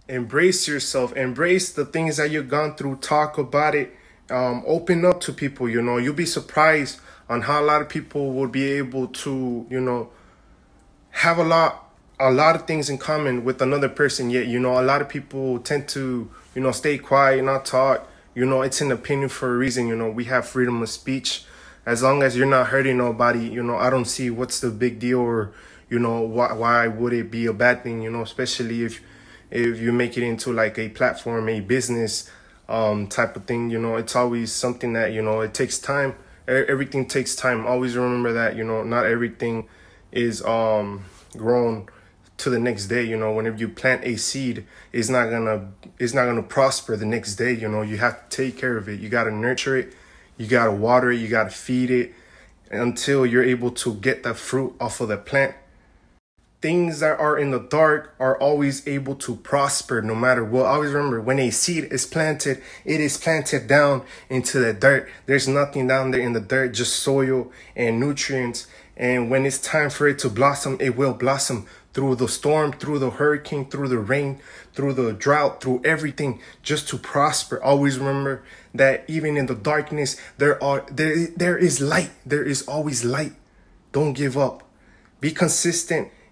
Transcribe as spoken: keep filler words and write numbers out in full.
Embrace yourself, embrace the things that you've gone through, talk about it, um, open up to people. You know, you'll be surprised on how a lot of people will be able to, you know, have a lot a lot of things in common with another person. Yet, you know, a lot of people tend to, you know, stay quiet, not talk. You know, it's an opinion for a reason. You know, we have freedom of speech. As long as you're not hurting nobody, you know, I don't see what's the big deal, or, you know, why why would it be a bad thing, you know, especially if if you make it into like a platform, a business um type of thing. You know, it's always something that, you know, it takes time. E- everything takes time. Always remember that, you know, not everything is um grown to the next day. You know, whenever you plant a seed, it's not gonna it's not gonna prosper the next day. You know, you have to take care of it. You got to nurture it, you got to water it, you got to feed it until you're able to get the fruit off of the plant. Things that are in the dark are always able to prosper no matter what. Always remember, when a seed is planted, it is planted down into the dirt. There's nothing down there in the dirt, just soil and nutrients. And when it's time for it to blossom, it will blossom through the storm, through the hurricane, through the rain, through the drought, through everything, just to prosper. Always remember that even in the darkness, there are there there is light. There is always light. Don't give up. Be consistent